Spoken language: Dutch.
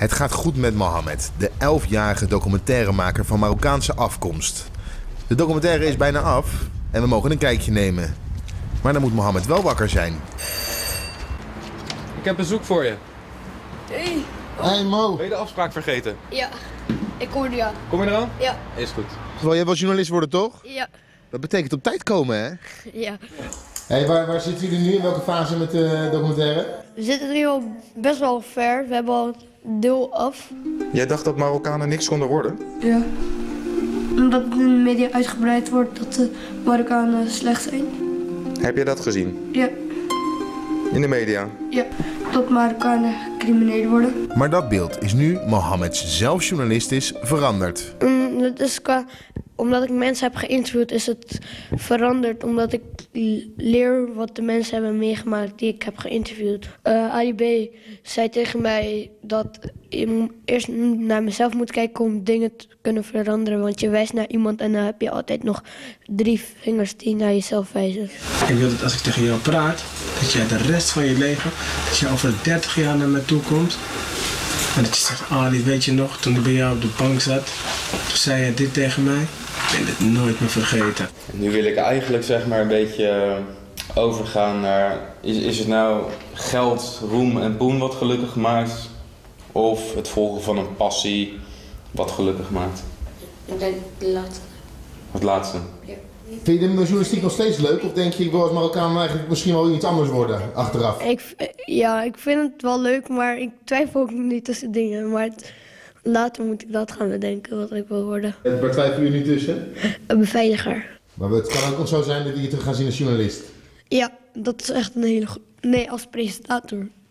Het gaat goed met Mohammed, de 11-jarige documentairemaker van Marokkaanse afkomst. De documentaire is bijna af en we mogen een kijkje nemen. Maar dan moet Mohammed wel wakker zijn. Ik heb bezoek voor je. Hey. Hey Mo. Ben je de afspraak vergeten? Ja, ik hoor je aan. Kom je eraan? Ja. Is goed. Terwijl jij wil journalist worden, toch? Ja. Dat betekent op tijd komen, hè? Ja. Hey, waar zitten jullie nu? In welke fase met de documentaire? We zitten nu al best wel ver. We hebben al een deel af. Jij dacht dat Marokkanen niks konden worden? Ja. Omdat het in de media uitgebreid wordt dat de Marokkanen slecht zijn. Heb je dat gezien? Ja. In de media? Ja. Dat Marokkanen criminelen worden. Maar dat beeld is nu Mohammed zelf journalist is veranderd. Dus omdat ik mensen heb geïnterviewd is het veranderd. Omdat ik leer wat de mensen hebben meegemaakt die ik heb geïnterviewd. Ali B zei tegen mij dat je eerst naar mezelf moet kijken om dingen te kunnen veranderen. Want je wijst naar iemand en dan heb je altijd nog 3 vingers die naar jezelf wijzen. Ik wil dat als ik tegen jou praat, dat jij de rest van je leven, dat je over 30 jaar naar me toe komt. En dat je zegt, Ali, weet je nog, toen ik bij jou op de bank zat, toen zei je dit tegen mij. Ik ben dit nooit meer vergeten. Nu wil ik eigenlijk zeg maar een beetje overgaan naar, is het nou geld, roem en poen wat gelukkig maakt? Of het volgen van een passie wat gelukkig maakt? Ik denk de laatste. Het laatste? Ja. Vind je de journalistiek nog steeds leuk? Of denk je, ik wil als Marokkaan eigenlijk misschien wel iets anders worden achteraf? Ik vind het wel leuk, maar ik twijfel ook niet tussen dingen. Maar later moet ik dat gaan bedenken wat ik wil worden. Waar twijfelen jullie nu tussen? Een beveiliger. Maar het kan ook nog zo zijn dat we je terug gaan zien als journalist. Ja, dat is echt een hele goede. Nee, als presentator.